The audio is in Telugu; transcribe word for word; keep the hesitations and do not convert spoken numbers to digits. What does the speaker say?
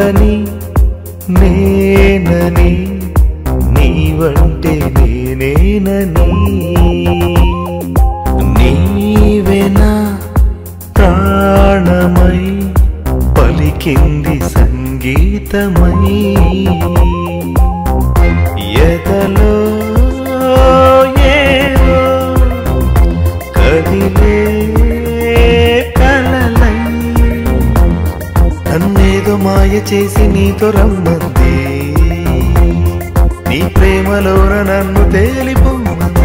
నువ్వని నేనని నీవంటే నేనేనని నీవేనా ప్రాణమై పలికింది సంగీతమై ఎదలో ఏవో కదిలే కలలై నన్నేదో మాయ చేసి నీతో రమ్మంది నీ ప్రేమలోన నన్ను తేలిపోమంది